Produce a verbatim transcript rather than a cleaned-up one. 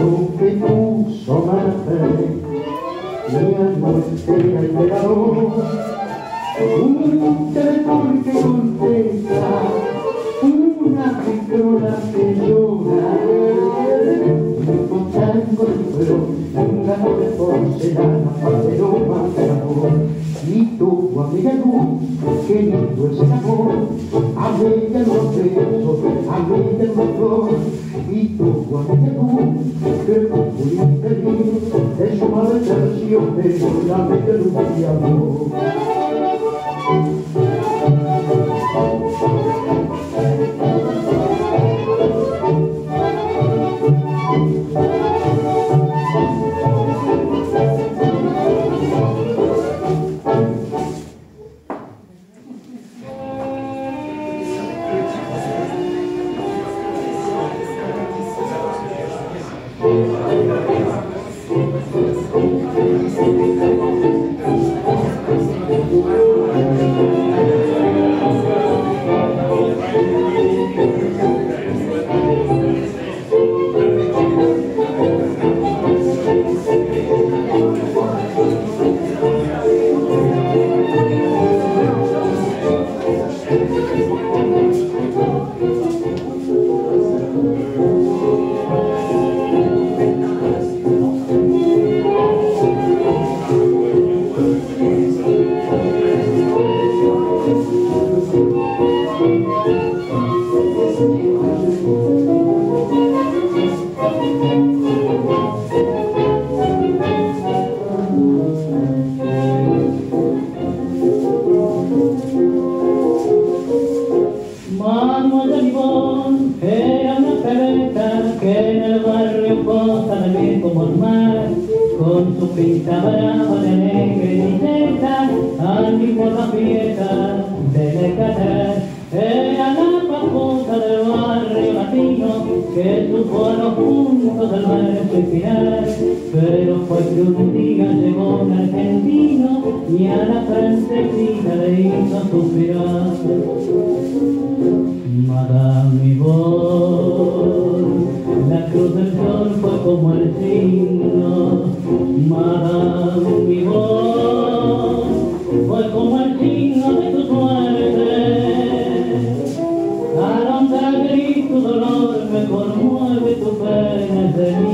lo que puso mala fe, mi alma entera el pecador. Un teléfono que contesta, una picona que llora, un tango de flor, un gato de porcelana, paloma de amor. Y tu amiga tú, que lindo es el amor, amiga en los besos, amiga en los dos. Y tu amiga tú, que muy infeliz, es una versión de la mente de amor. Con su pinta brava de negra y tristeza, al mismo la fiesta de Necatar. Era la papusa del barrio latino que supo a los puntos del verso inspirar. Pero fue que un día llegó un argentino y a la francesita le hizo suspirar. Madame, mi voz, la cruz del sol fue como el signo. Madame, mi voz, fue como el signo de tu suerte. Alondra gris, tu dolor me conmueve, tu pena es de mí.